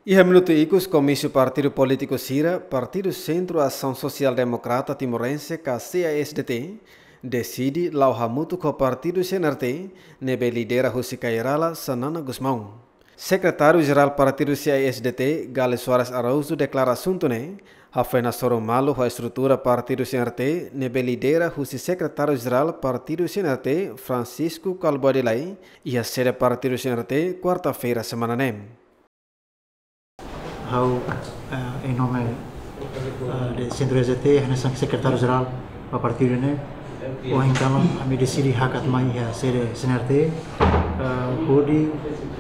Iha minuto ikus Komisi Partido Político Sira, Partido Centro Ação Social Democrata Timorense, CASDT, decide lauha mutu ko Partido CNRT, nebe lidera Husi Kairala Sanana Gusmão. Secretário-Geral Partido CASDT, Gales Soares Araújo, declara assunto ne, Hafena Soromalu, a estrutura Partido CNRT, nebe lidera Husi Secretário-Geral Partido CNRT, Francisco Calbodelai, e a sede Partido CNRT, quarta-feira, semana nem. Em nome do Centro EZT, nessa secretário-geral do partido, ou então a me decidi hakat mai a sede CNRT, pode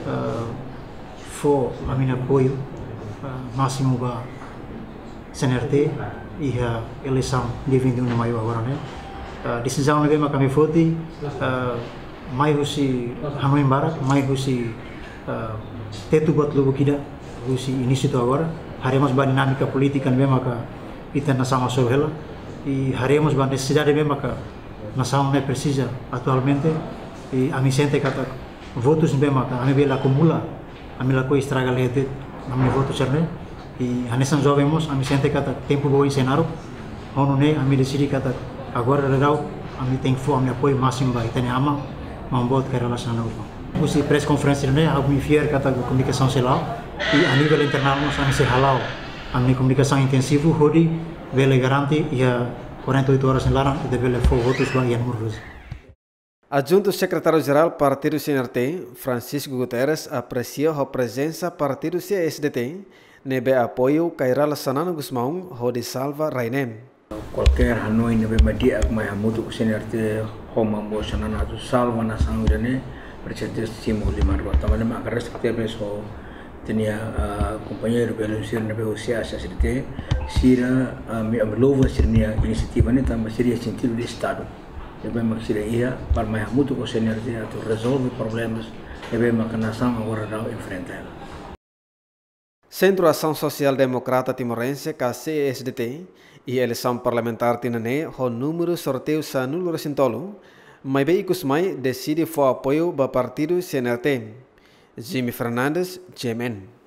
for a minha apoio máximo para CNRT e a eleição de 21 de maio agora, decisão leve mas kami voti mai husi Hanoi Barat, mai husi tetu buat lubu kida husi início agora, haremos ba dinâmica política mesmo que kita nasama sohela e haremos ba necessidade mesmo que nação não precisa atualmente e a mim sente kata votos mesmo que a mim bela acumula a mim lá coi estraga lete a mim voto cerne e a nessa jovens a mim sente kata tempo bom em cenário ono ne a mim decidi kata agora legal a mim tem fome a mim apoio máximo ba itene ama mambot que relação não usi press conference ne a mim fier kata comunicação celular e a nível internacional nós a halau a minha comunicação intensiva hodi vele garanti ia 48 horas em larang de vele for votos bagian murus. Adjunto Secretário-Geral Partido CNRT, Francisco Guterres, aprecia a presença Partido CASDT nebe apoio Kairala Sanana Gusmão, hodi salva Rainem. Qualquer Hanoi nebe media mai hamutu CNRT homa mo Sanana tu salva na sangrene presente simu lima dua tamane makares so tinha companheiro pelo sir nebe usia CASDT sira me ablova sirnia iniciativa ne também seria sentido de estado nebe maksira ia para mai hamutu ko CNRT to resolve problemas nebe makanação agora não enfrentar. Centro Ação Social Democrata Timorense, CASDT, e eleição parlamentar tinane ho número sorteio sanulo recintolo, mas veículos mai decide for apoio ba partido CNRT. Jimmy Fernandes, GMN.